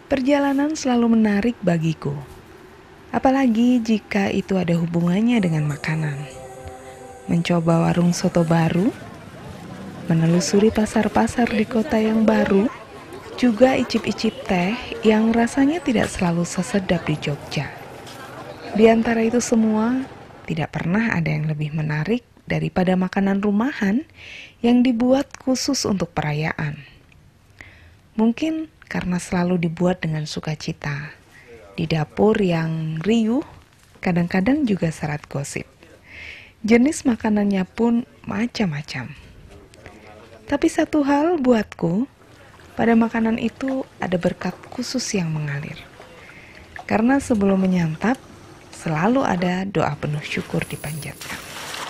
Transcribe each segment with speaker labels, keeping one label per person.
Speaker 1: Perjalanan selalu menarik bagiku, apalagi jika itu ada hubungannya dengan makanan. Mencoba warung soto baru, menelusuri pasar-pasar di kota yang baru, juga icip-icip teh yang rasanya tidak selalu sesedap di Jogja. Di antara itu semua, tidak pernah ada yang lebih menarik daripada makanan rumahan yang dibuat khusus untuk perayaan. Mungkin karena selalu dibuat dengan sukacita. Di dapur yang riuh, kadang-kadang juga syarat gosip. Jenis makanannya pun macam-macam. Tapi satu hal buatku, pada makanan itu ada berkat khusus yang mengalir. Karena sebelum menyantap, selalu ada doa penuh syukur dipanjatkan.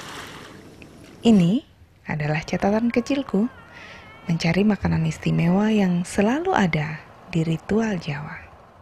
Speaker 1: Ini adalah catatan kecilku, mencari makanan istimewa yang selalu ada di ritual Jawa.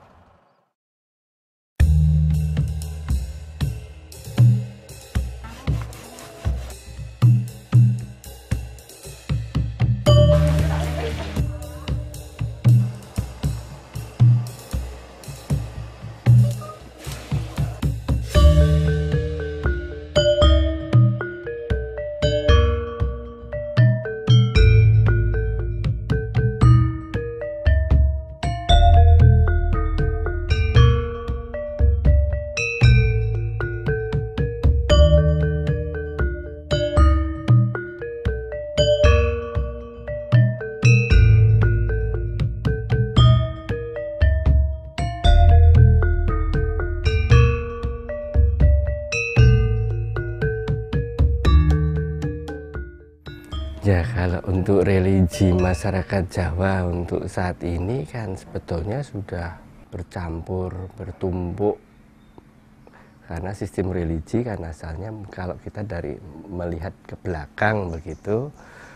Speaker 2: Ya, kalau untuk religi masyarakat Jawa untuk saat ini kan sebetulnya sudah bercampur, bertumpuk. Karena sistem religi kan asalnya kalau kita dari melihat ke belakang begitu,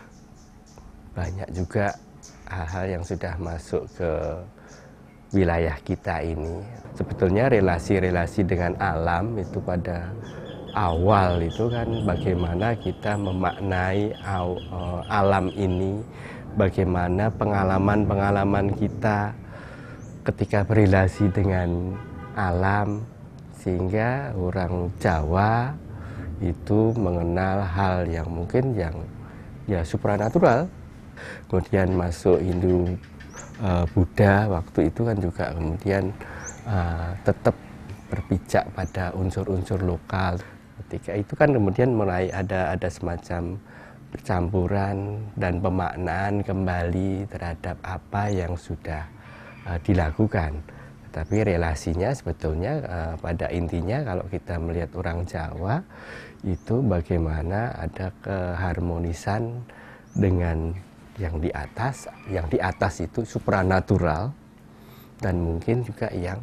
Speaker 2: banyak juga hal-hal yang sudah masuk ke wilayah kita ini. Sebetulnya relasi-relasi dengan alam itu pada awal itu kan bagaimana kita memaknai alam ini, bagaimana pengalaman-pengalaman kita ketika berrelasi dengan alam, sehingga orang Jawa itu mengenal hal yang mungkin yang ya supranatural. Kemudian masuk Hindu, Buddha waktu itu kan juga kemudian tetap berpijak pada unsur-unsur lokal. Ketika itu kan kemudian mulai ada semacam percampuran dan pemaknaan kembali terhadap apa yang sudah dilakukan. Tapi relasinya sebetulnya pada intinya kalau kita melihat orang Jawa itu bagaimana ada keharmonisan dengan yang di atas itu supranatural, dan mungkin juga yang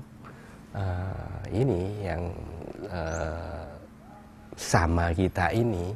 Speaker 2: sama kita ini.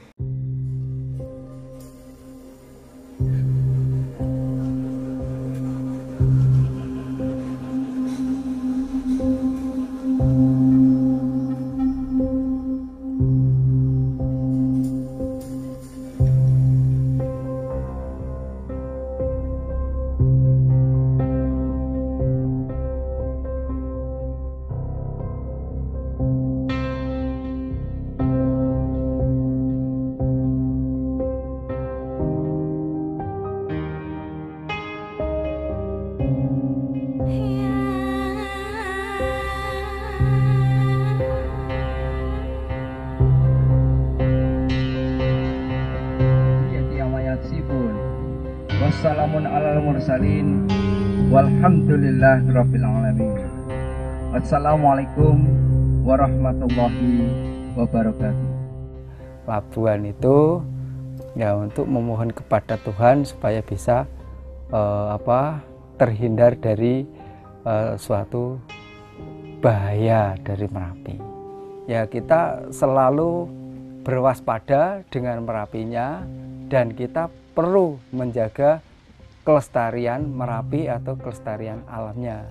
Speaker 3: Wassalamun alal mursalin walhamdulillahirabbil alamin. Wassalamualaikum warahmatullahi wabarakatuh.
Speaker 4: Labuan itu ya untuk memohon kepada Tuhan supaya bisa terhindar dari suatu bahaya dari Merapi. Ya, kita selalu berwaspada dengan Merapinya, dan kita perlu menjaga kelestarian Merapi atau kelestarian alamnya.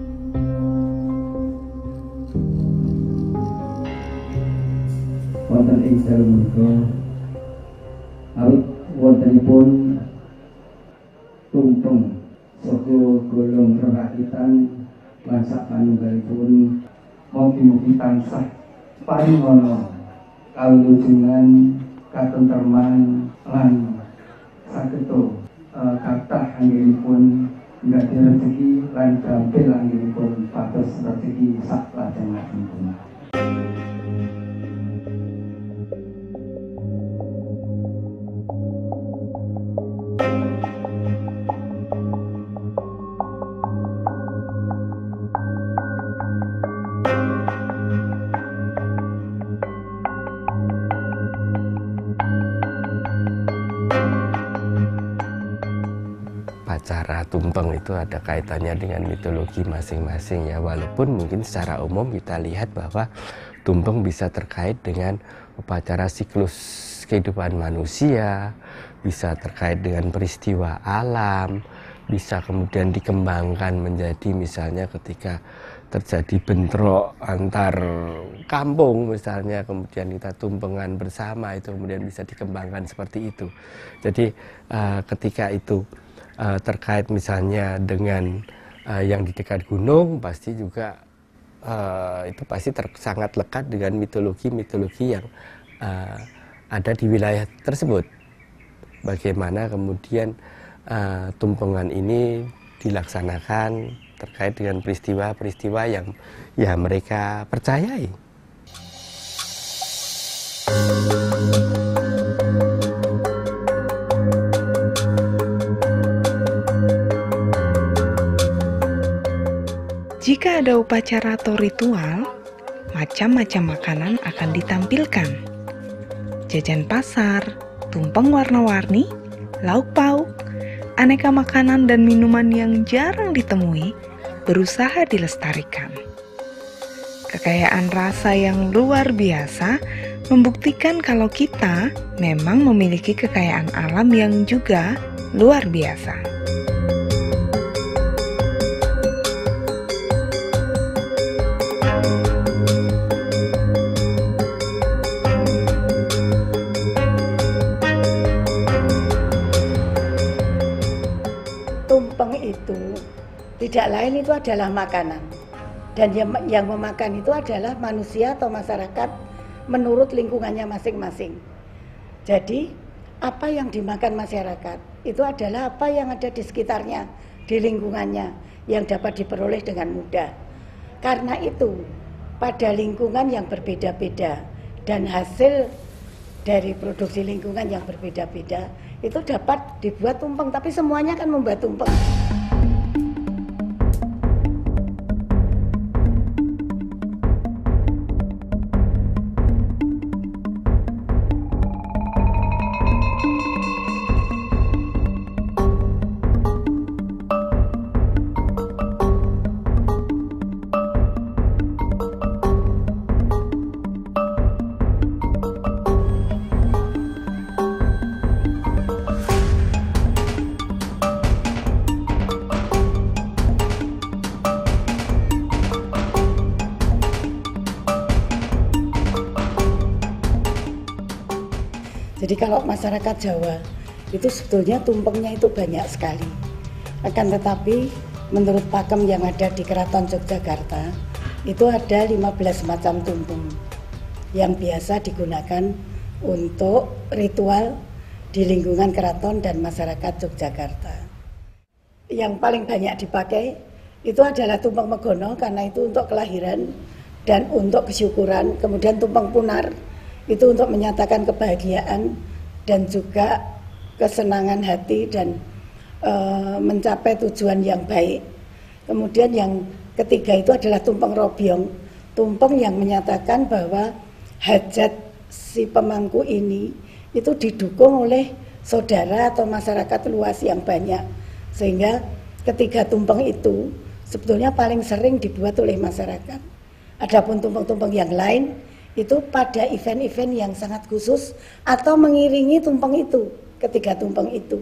Speaker 3: Wonten selmuto awit wontenipun tumpeng saka golong rerakitan lan sapanunggalipun mugi-mugi tansah paringono kalujungan katentreman lan saketo kathah anggenipun nggak rezeki lan gampil anggenipun pados rezeki sak lajengipun.
Speaker 2: Upacara tumpeng itu ada kaitannya dengan mitologi masing-masing ya, walaupun mungkin secara umum kita lihat bahwa tumpeng bisa terkait dengan upacara siklus kehidupan manusia, bisa terkait dengan peristiwa alam, bisa kemudian dikembangkan menjadi misalnya ketika terjadi bentrok antar kampung misalnya, kemudian kita tumpengan bersama, itu kemudian bisa dikembangkan seperti itu. Jadi ketika itu terkait misalnya dengan yang di dekat gunung, pasti juga itu pasti sangat lekat dengan mitologi-mitologi yang ada di wilayah tersebut. Bagaimana kemudian tumpengan ini dilaksanakan terkait dengan peristiwa-peristiwa yang ya mereka percayai.
Speaker 1: Jika ada upacara atau ritual, macam-macam makanan akan ditampilkan. Jajan pasar, tumpeng warna-warni, lauk pauk, aneka makanan dan minuman yang jarang ditemui berusaha dilestarikan. Kekayaan rasa yang luar biasa membuktikan kalau kita memang memiliki kekayaan alam yang juga luar biasa.
Speaker 5: Tumpeng itu tidak lain, itu adalah makanan, dan yang memakan itu adalah manusia atau masyarakat menurut lingkungannya masing-masing. Jadi apa yang dimakan masyarakat itu adalah apa yang ada di sekitarnya, di lingkungannya, yang dapat diperoleh dengan mudah. Karena itu pada lingkungan yang berbeda-beda dan hasil dari produksi lingkungan yang berbeda-beda itu dapat dibuat tumpeng, tapi semuanya kan membuat tumpeng. Jadi kalau masyarakat Jawa itu sebetulnya tumpengnya itu banyak sekali. Akan tetapi menurut pakem yang ada di Keraton Yogyakarta itu ada 15 macam tumpeng yang biasa digunakan untuk ritual di lingkungan keraton dan masyarakat Yogyakarta. Yang paling banyak dipakai itu adalah tumpeng megono karena itu untuk kelahiran dan untuk kesyukuran. Kemudian tumpeng punar itu untuk menyatakan kebahagiaan dan juga kesenangan hati dan mencapai tujuan yang baik. Kemudian yang ketiga itu adalah tumpeng robyong, tumpeng yang menyatakan bahwa hajat si pemangku ini itu didukung oleh saudara atau masyarakat luas yang banyak, sehingga ketiga tumpeng itu sebetulnya paling sering dibuat oleh masyarakat. Adapun tumpeng-tumpeng yang lain itu pada event-event yang sangat khusus atau mengiringi tumpeng itu, ketiga tumpeng itu.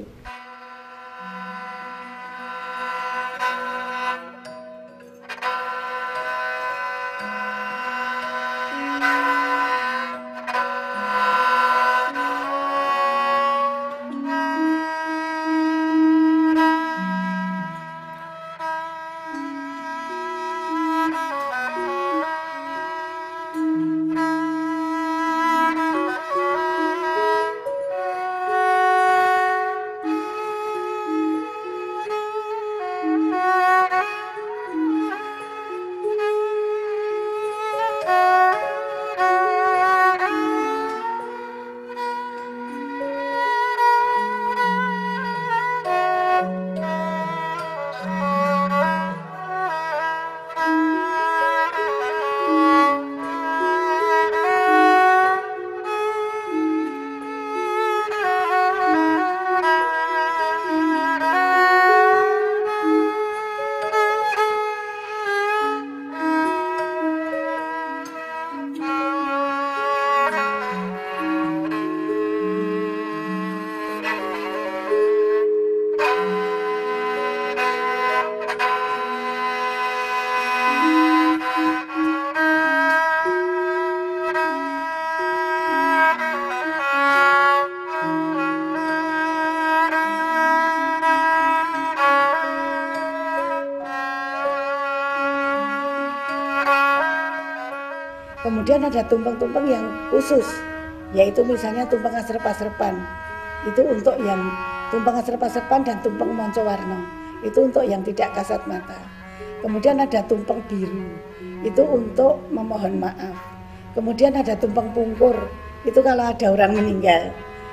Speaker 5: Kemudian ada tumpeng-tumpeng yang khusus, yaitu misalnya tumpeng asrep-asrepan. Itu untuk yang tumpeng asrep-asrepan dan tumpeng moncowarno. Itu untuk yang tidak kasat mata. Kemudian ada tumpeng biru, itu untuk memohon maaf. Kemudian ada tumpeng pungkur, itu kalau ada orang meninggal.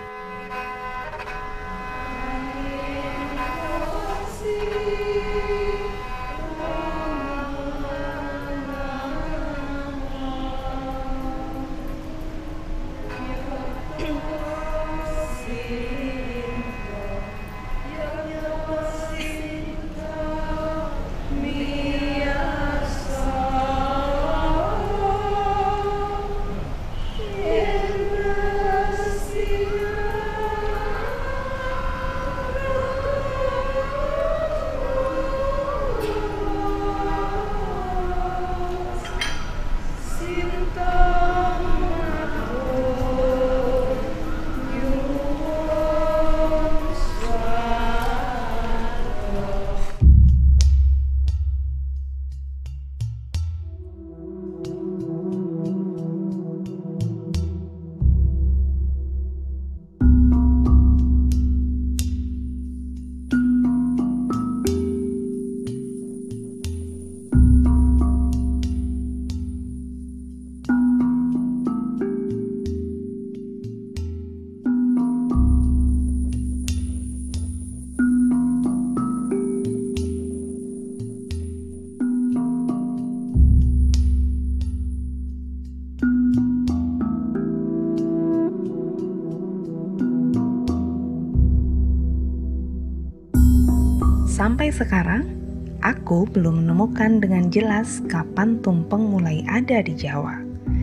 Speaker 1: Sampai sekarang, aku belum menemukan dengan jelas kapan tumpeng mulai ada di Jawa.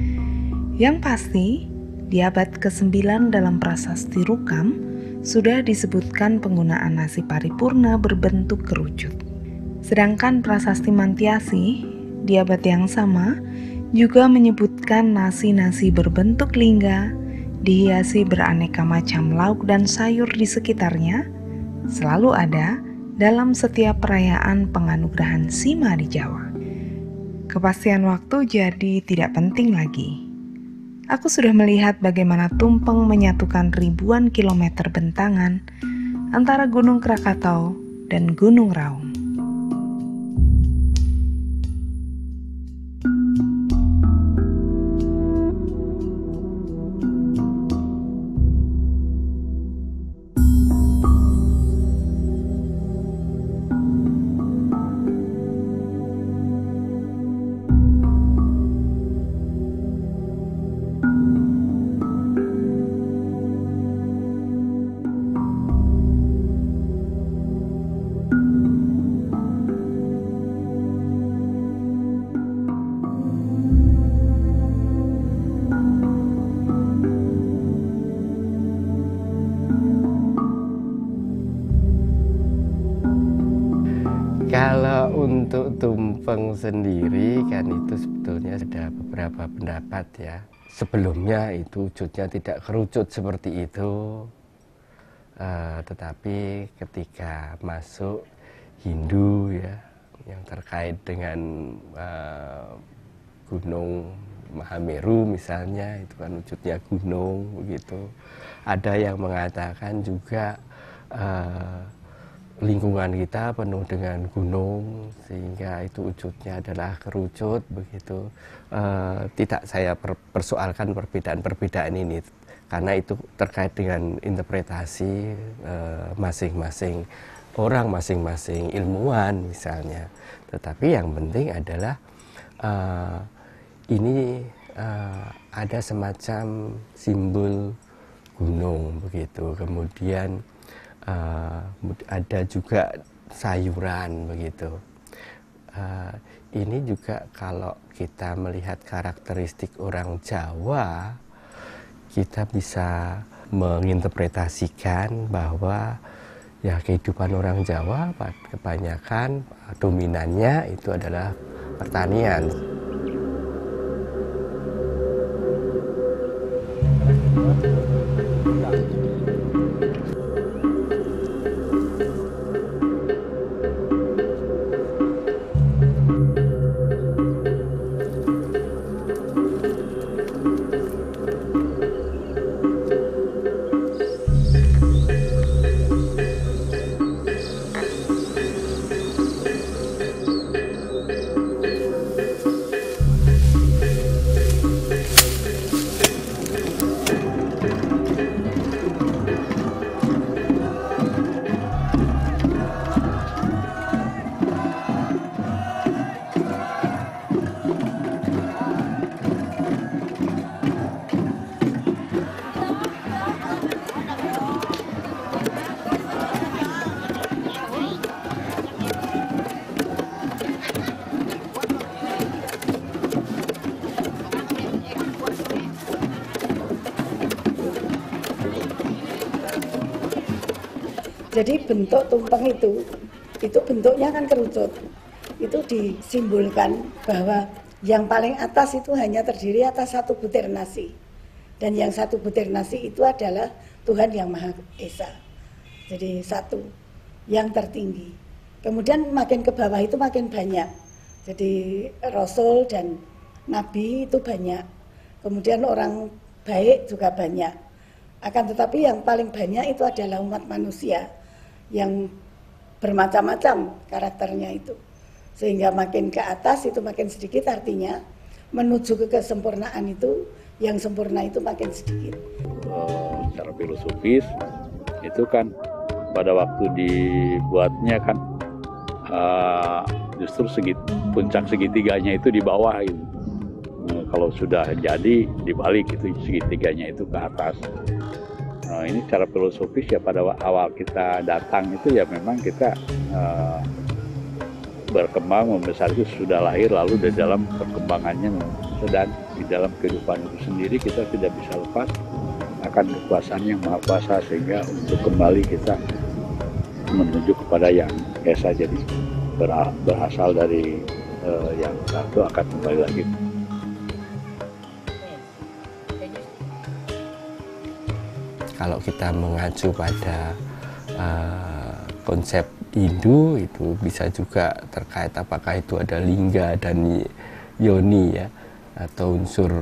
Speaker 1: Yang pasti, di abad ke-9 dalam prasasti Rukam sudah disebutkan penggunaan nasi paripurna berbentuk kerucut. Sedangkan prasasti Mantiasi di abad yang sama juga menyebutkan nasi-nasi berbentuk lingga dihiasi beraneka macam lauk dan sayur di sekitarnya selalu ada dalam setiap perayaan penganugerahan Sima di Jawa. Kepastian waktu jadi tidak penting lagi. Aku sudah melihat bagaimana tumpeng menyatukan ribuan kilometer bentangan antara Gunung Krakatau dan Gunung Raung.
Speaker 2: Kalau untuk tumpeng sendiri kan itu sebetulnya ada beberapa pendapat ya. Sebelumnya itu wujudnya tidak kerucut seperti itu, tetapi ketika masuk Hindu ya, yang terkait dengan Gunung Mahameru misalnya, itu kan wujudnya gunung begitu. Ada yang mengatakan juga lingkungan kita penuh dengan gunung sehingga itu wujudnya adalah kerucut begitu. Tidak saya persoalkan perbedaan-perbedaan ini karena itu terkait dengan interpretasi masing-masing orang, masing-masing ilmuwan misalnya. Tetapi yang penting adalah ini ada semacam simbol gunung begitu. Kemudian ada juga sayuran begitu. Ini juga kalau kita melihat karakteristik orang Jawa, kita bisa menginterpretasikan bahwa ya kehidupan orang Jawa kebanyakan dominannya itu adalah pertanian.
Speaker 5: Jadi bentuk tumpeng itu bentuknya kan kerucut. Itu disimbolkan bahwa yang paling atas itu hanya terdiri atas 1 butir nasi. Dan yang 1 butir nasi itu adalah Tuhan Yang Maha Esa. Jadi 1 yang tertinggi. Kemudian makin ke bawah itu makin banyak. Jadi Rasul dan Nabi itu banyak. Kemudian orang baik juga banyak. Akan tetapi yang paling banyak itu adalah umat manusia yang bermacam-macam karakternya itu. Sehingga makin ke atas itu makin sedikit, artinya menuju ke kesempurnaan itu, yang sempurna itu makin sedikit.
Speaker 6: Secara filosofis itu kan pada waktu dibuatnya kan justru puncak segitiganya itu di bawah gitu. Kalau sudah jadi dibalik itu segitiganya itu ke atas. Ini secara filosofis ya, pada awal kita datang itu ya memang kita berkembang membesar itu sudah lahir, lalu di dalam perkembangannya dan di dalam kehidupan itu sendiri kita tidak bisa lepas akan kekuasaan Yang Maha Kuasa, sehingga untuk kembali kita menuju kepada Yang Esa, jadi berasal dari Yang Satu akan kembali lagi.
Speaker 2: Kalau kita mengacu pada konsep Hindu, itu bisa juga terkait apakah itu ada lingga dan yoni ya, atau unsur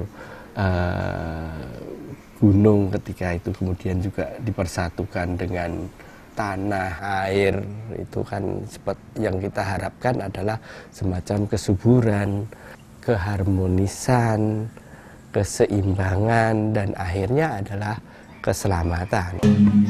Speaker 2: gunung ketika itu kemudian juga dipersatukan dengan tanah, air. Itu kan seperti yang kita harapkan adalah semacam kesuburan, keharmonisan, keseimbangan, dan akhirnya adalah keselamatan.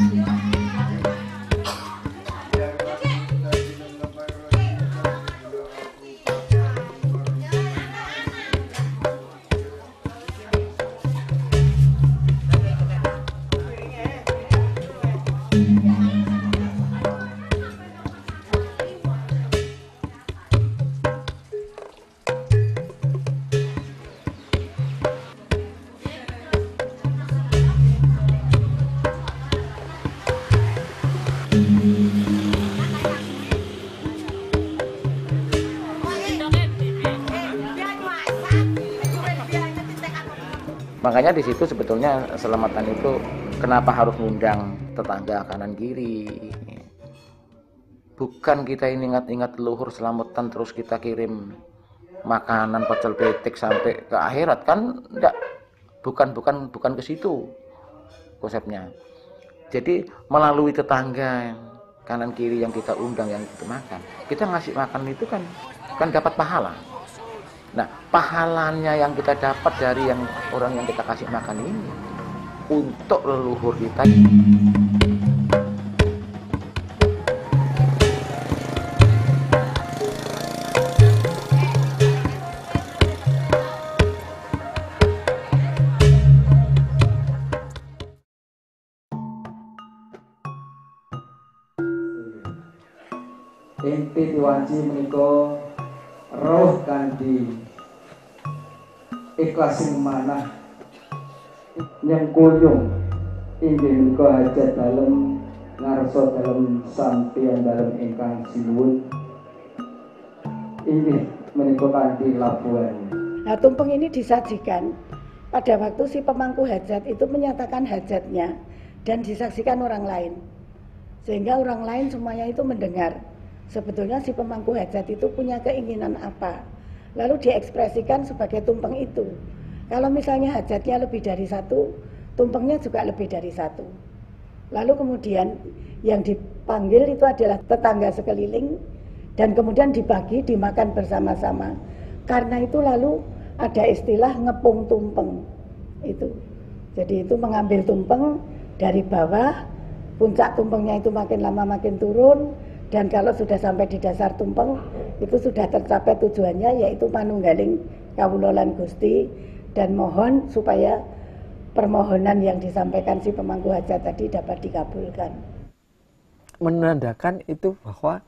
Speaker 7: Makanya di situ sebetulnya selamatan itu kenapa harus ngundang tetangga kanan kiri. Bukan kita ini ingat-ingat leluhur selamatan terus kita kirim makanan pecel betik sampai ke akhirat, kan enggak. Bukan ke situ konsepnya. Jadi melalui tetangga kanan kiri yang kita undang, yang kita makan, kita ngasih makan itu kan dapat pahala. Nah, pahalanya yang kita dapat dari yang orang yang kita kasih makan ini untuk leluhur kita.
Speaker 3: Inti diwaji menika roh kanthi ikhlas manah nyengkuyung inggih menika hajat dalem ngarsa dalem sampeyan dalem ingkang sinuwun inggih menika kanthi labuhan.
Speaker 5: Nah, tumpeng ini disajikan pada waktu si pemangku hajat itu menyatakan hajatnya dan disaksikan orang lain, sehingga orang lain semuanya itu mendengar sebetulnya si pemangku hajat itu punya keinginan apa, lalu diekspresikan sebagai tumpeng itu. Kalau misalnya hajatnya lebih dari 1, tumpengnya juga lebih dari 1. Lalu kemudian yang dipanggil itu adalah tetangga sekeliling, dan kemudian dibagi, dimakan bersama-sama. Karena itu lalu ada istilah ngepung tumpeng itu. Jadi itu mengambil tumpeng dari bawah, puncak tumpengnya itu makin lama makin turun, dan kalau sudah sampai di dasar tumpeng itu sudah tercapai tujuannya, yaitu manunggaling kawula lan Gusti, dan mohon supaya permohonan yang disampaikan si pemangku hajat tadi dapat dikabulkan.
Speaker 4: Menandakan itu bahwa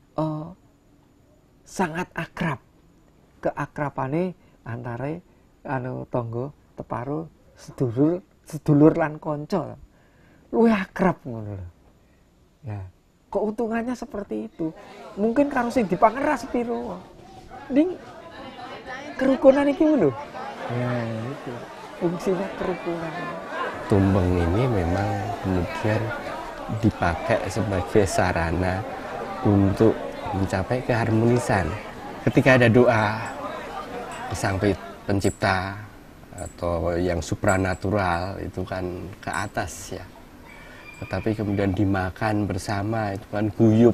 Speaker 4: sangat akrab, keakrabane antara tangga teparo sedulur lan kanca luwih akrab ngono lho. Ya. keuntungannya seperti itu. Mungkin karo sing dipangan ra sepiro. Ning kerukunan iki lho. Nah, itu fungsinya kerukunan.
Speaker 2: Tumbeng ini memang kemudian dipakai sebagai sarana untuk mencapai keharmonisan. Ketika ada doa ke Sang Pencipta atau yang supranatural itu kan ke atas ya. Tetapi kemudian dimakan bersama itu kan guyup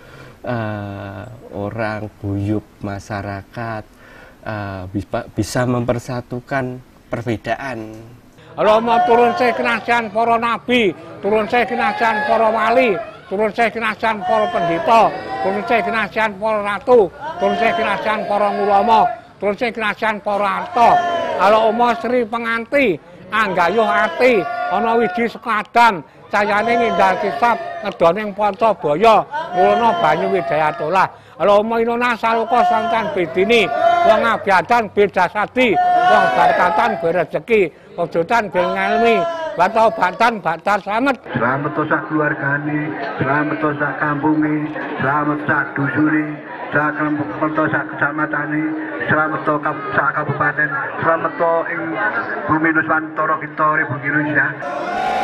Speaker 2: orang, guyup masyarakat, bisa mempersatukan perbedaan.
Speaker 8: Allah mau turun saya kenajan para nabi, turun saya kenajan para wali, turun saya kenajan para pendeta, turun saya kenajan para ratu, turun saya kenajan para ulama, turun saya kenajan para arta. Allah umma sri penganti, anggayuh ati, ana wiji sekadan, cayane ngindal kisap, ngedone Pancabaya, ngulana banyu widayatolah. Allah umma inona saluka santan bedini, wong abyadan beda sadi, wong barkatan berezeki, ojotan bil ngelmi, batau batan batar selamat.
Speaker 9: Selamat sak keluargane, selamat sak kampunge, selamat sak dusune, selamat sak kecamatanne, selamat sak kabupaten, selamat ing bumi Nusantara kita Republik Indonesia.